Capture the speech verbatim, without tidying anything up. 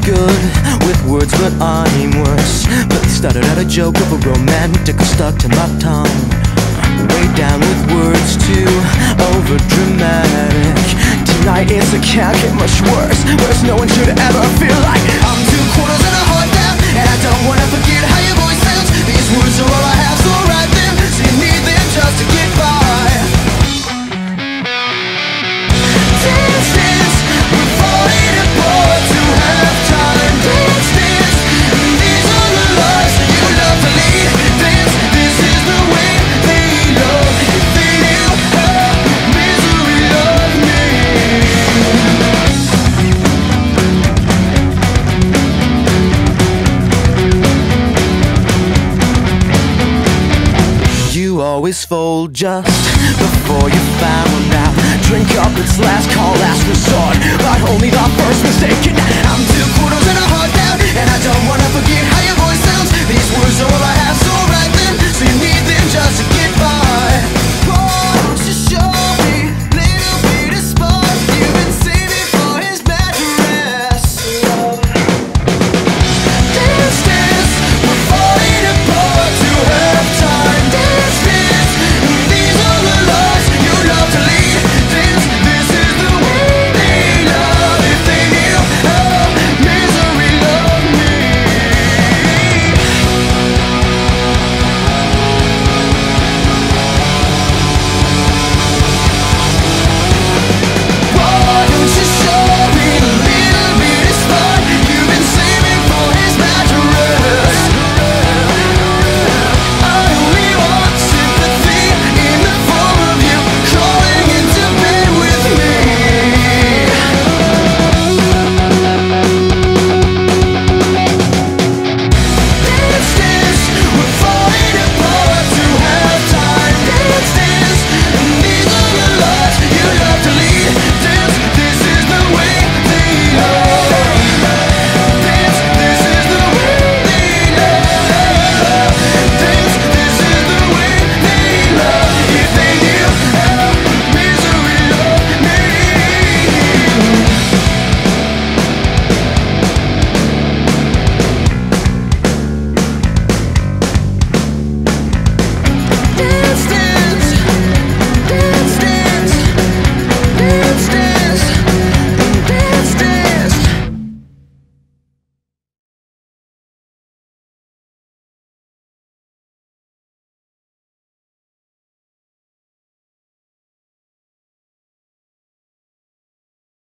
good with words, but I'm worse. But started out a joke of a romantic stuck to my tongue. Way down with words too over dramatic. Tonight it's a can't get much worse. Worse, no one should ever feel like I'm two quarters and a heart down, and I don't wanna forget how your voice sounds. These words are all I have, so write them, so you need them just to get by. Dance, dance, we're falling apart to have time. Dance, dance, these are the lives you love to lead. Dance, this is the way they love. If they knew how misery loved me. You always fold just before you found out. Drink up, it's last call, last resort, but only the first mistake. I'm two quarters and a heart down, and I don't wanna forget how your voice sounds. These words are all I have, so